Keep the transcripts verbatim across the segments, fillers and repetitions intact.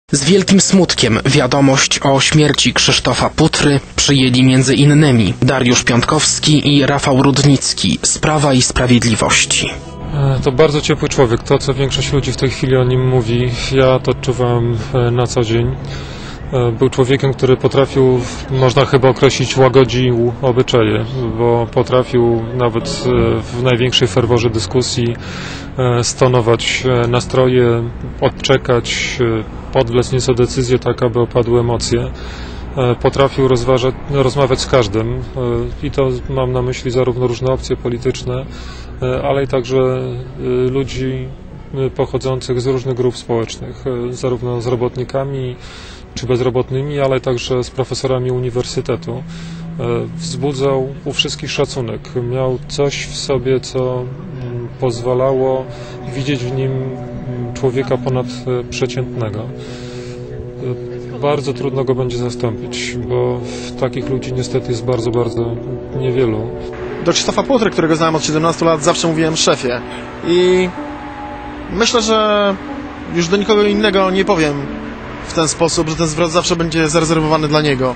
Z wielkim smutkiem wiadomość o śmierci Krzysztofa Putry przyjęli między innymi Dariusz Piątkowski i Rafał Rudnicki z Prawa i Sprawiedliwości. To bardzo ciepły człowiek, to co większość ludzi w tej chwili o nim mówi, ja to odczuwam na co dzień. Był człowiekiem, który potrafił, można chyba określić, łagodził obyczaje, bo potrafił nawet w największej ferworze dyskusji stonować nastroje, odczekać, podwlec nieco decyzję tak, aby opadły emocje. Potrafił rozważać, rozmawiać z każdym i to mam na myśli zarówno różne opcje polityczne, ale i także ludzi pochodzących z różnych grup społecznych, zarówno z robotnikami czy bezrobotnymi, ale także z profesorami uniwersytetu. Wzbudzał u wszystkich szacunek. Miał coś w sobie, co pozwalało widzieć w nim człowieka ponadprzeciętnego. Bardzo trudno go będzie zastąpić, bo takich ludzi niestety jest bardzo, bardzo niewielu. Do Krzysztofa Putry, którego znałem od siedemnastu lat, zawsze mówiłem szefie. I myślę, że już do nikogo innego nie powiem w ten sposób, że ten zwrot zawsze będzie zarezerwowany dla niego.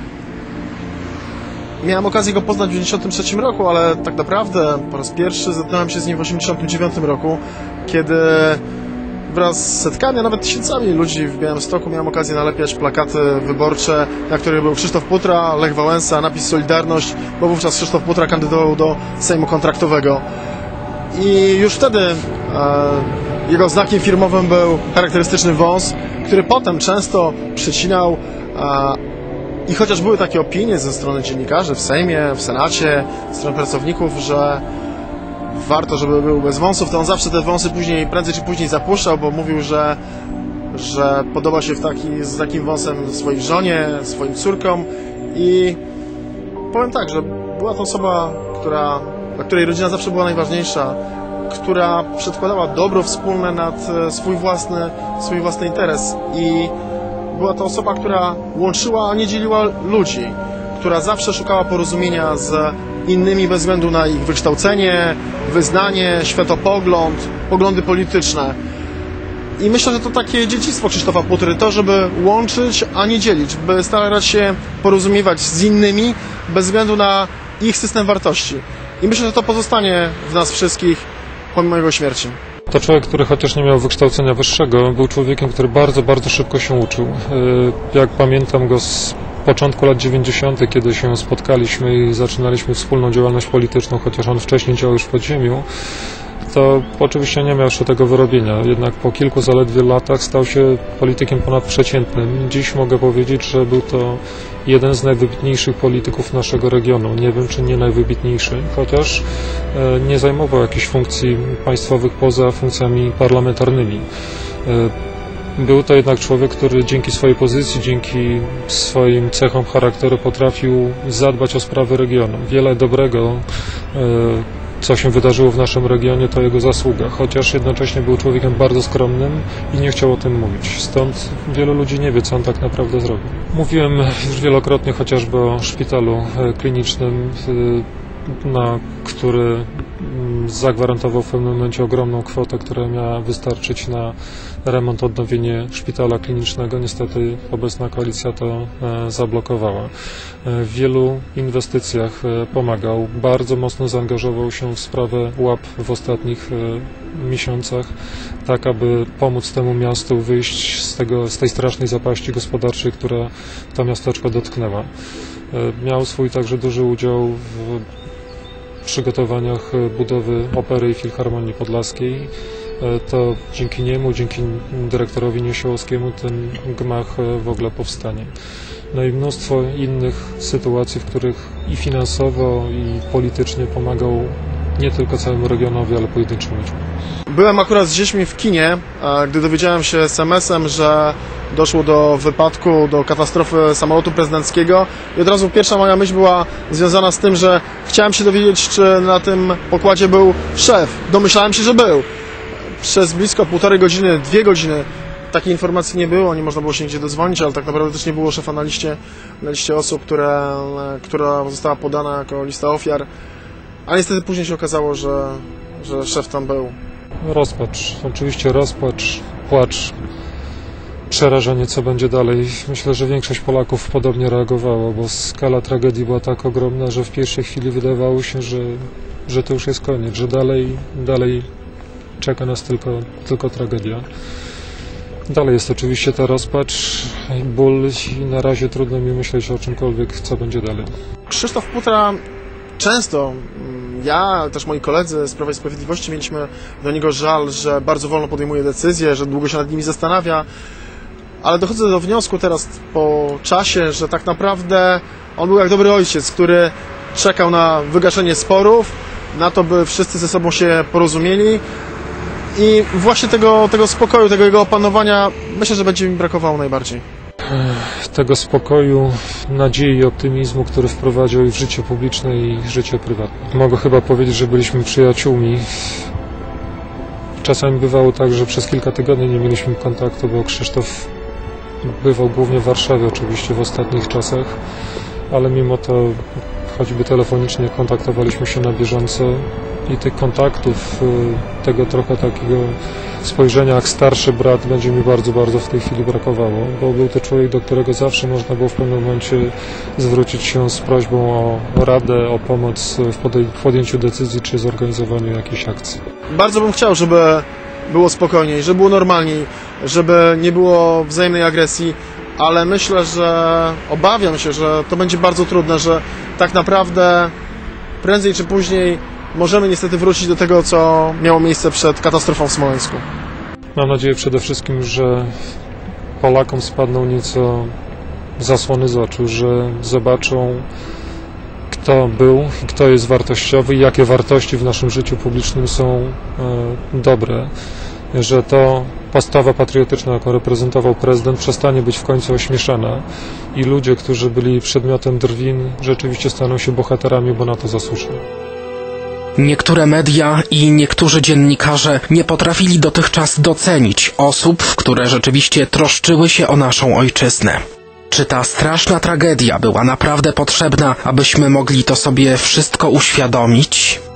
Miałem okazję go poznać w dziewięćdziesiątym trzecim roku, ale tak naprawdę po raz pierwszy zetknąłem się z nim w osiemdziesiątym dziewiątym roku, kiedy wraz z setkami, a nawet tysiącami ludzi w Białymstoku miałem okazję nalepiać plakaty wyborcze, na których był Krzysztof Putra, Lech Wałęsa, napis Solidarność, bo wówczas Krzysztof Putra kandydował do Sejmu Kontraktowego. I już wtedy e, jego znakiem firmowym był charakterystyczny wąs, który potem często przecinał e, i chociaż były takie opinie ze strony dziennikarzy w Sejmie, w Senacie, ze strony pracowników, że warto, żeby był bez wąsów, to on zawsze te wąsy później, prędzej czy później zapuszczał, bo mówił, że, że podoba się w taki, z takim wąsem swojej żonie, swoim córkom. I powiem tak, że była to osoba, która, dla której rodzina zawsze była najważniejsza, która przedkładała dobro wspólne nad swój własny, swój własny interes. I była to osoba, która łączyła, a nie dzieliła ludzi, która zawsze szukała porozumienia z innymi bez względu na ich wykształcenie, wyznanie, światopogląd, poglądy polityczne. I myślę, że to takie dziedzictwo Krzysztofa Putry, to żeby łączyć, a nie dzielić, by starać się porozumiewać z innymi bez względu na ich system wartości. I myślę, że to pozostanie w nas wszystkich pomimo jego śmierci. To człowiek, który chociaż nie miał wykształcenia wyższego, był człowiekiem, który bardzo, bardzo szybko się uczył. Jak pamiętam go z początku lat dziewięćdziesiątych, kiedy się spotkaliśmy i zaczynaliśmy wspólną działalność polityczną, chociaż on wcześniej działał już w podziemiu, to oczywiście nie miał jeszcze tego wyrobienia. Jednak po kilku zaledwie latach stał się politykiem ponadprzeciętnym. Dziś mogę powiedzieć, że był to jeden z najwybitniejszych polityków naszego regionu. Nie wiem, czy nie najwybitniejszy, chociaż nie zajmował jakichś funkcji państwowych poza funkcjami parlamentarnymi. Był to jednak człowiek, który dzięki swojej pozycji, dzięki swoim cechom charakteru potrafił zadbać o sprawy regionu. Wiele dobrego, co się wydarzyło w naszym regionie, to jego zasługa, chociaż jednocześnie był człowiekiem bardzo skromnym i nie chciał o tym mówić. Stąd wielu ludzi nie wie, co on tak naprawdę zrobił. Mówiłem już wielokrotnie chociażby o szpitalu klinicznym, na który zagwarantował w pewnym momencie ogromną kwotę, która miała wystarczyć na remont, odnowienie szpitala klinicznego. Niestety obecna koalicja to zablokowała. W wielu inwestycjach pomagał, bardzo mocno zaangażował się w sprawę łap w ostatnich miesiącach, tak aby pomóc temu miastu wyjść z, tego, z tej strasznej zapaści gospodarczej, która to miasteczko dotknęła. Miał swój także duży udział w przygotowaniach budowy Opery i Filharmonii Podlaskiej. To dzięki niemu, dzięki dyrektorowi Niesiołowskiemu ten gmach w ogóle powstanie. No i mnóstwo innych sytuacji, w których i finansowo, i politycznie pomagał nie tylko całemu regionowi, ale pojedynczym ludziom. Byłem akurat z dziećmi w kinie, gdy dowiedziałem się es em esem, że doszło do wypadku, do katastrofy samolotu prezydenckiego i od razu pierwsza moja myśl była związana z tym, że chciałem się dowiedzieć, czy na tym pokładzie był szef. Domyślałem się, że był. Przez blisko półtorej godziny, dwie godziny takiej informacji nie było, nie można było się nigdzie dodzwonić, ale tak naprawdę też nie było szefa na liście, na liście osób, które, która została podana jako lista ofiar. A niestety później się okazało, że, że szef tam był. Rozpacz, oczywiście rozpacz, płacz. przerażenie, co będzie dalej. Myślę, że większość Polaków podobnie reagowała, bo skala tragedii była tak ogromna, że w pierwszej chwili wydawało się, że, że to już jest koniec, że dalej, dalej czeka nas tylko, tylko tragedia. Dalej jest oczywiście ta rozpacz i ból i na razie trudno mi myśleć o czymkolwiek, co będzie dalej. Krzysztof Putra często, ja, też moi koledzy z Prawa i Sprawiedliwości mieliśmy do niego żal, że bardzo wolno podejmuje decyzje, że długo się nad nimi zastanawia, ale dochodzę do wniosku teraz po czasie, że tak naprawdę on był jak dobry ojciec, który czekał na wygaszenie sporów, na to, by wszyscy ze sobą się porozumieli i właśnie tego, tego spokoju, tego jego opanowania myślę, że będzie mi brakowało najbardziej. Tego spokoju, nadziei i optymizmu, który wprowadził i w życie publiczne i w życie prywatne. Mogę chyba powiedzieć, że byliśmy przyjaciółmi. Czasami bywało tak, że przez kilka tygodni nie mieliśmy kontaktu, bo Krzysztof bywał głównie w Warszawie oczywiście w ostatnich czasach, ale mimo to choćby telefonicznie kontaktowaliśmy się na bieżąco i tych kontaktów, tego trochę takiego spojrzenia jak starszy brat będzie mi bardzo, bardzo w tej chwili brakowało, bo był to człowiek, do którego zawsze można było w pewnym momencie zwrócić się z prośbą o radę, o pomoc w podjęciu decyzji czy zorganizowaniu jakiejś akcji. Bardzo bym chciał, żeby było spokojniej, żeby było normalniej, żeby nie było wzajemnej agresji, ale myślę, że obawiam się, że to będzie bardzo trudne, że tak naprawdę prędzej czy później możemy niestety wrócić do tego, co miało miejsce przed katastrofą w Smoleńsku. Mam nadzieję przede wszystkim, że Polakom spadną nieco zasłony z oczu, że zobaczą, kto był i kto jest wartościowy i jakie wartości w naszym życiu publicznym są e, dobre, że to postawa patriotyczna, jaką reprezentował prezydent, przestanie być w końcu ośmieszana i ludzie, którzy byli przedmiotem drwin, rzeczywiście staną się bohaterami, bo na to zasłużyli. Niektóre media i niektórzy dziennikarze nie potrafili dotychczas docenić osób, które rzeczywiście troszczyły się o naszą ojczyznę. Czy ta straszna tragedia była naprawdę potrzebna, abyśmy mogli to sobie wszystko uświadomić?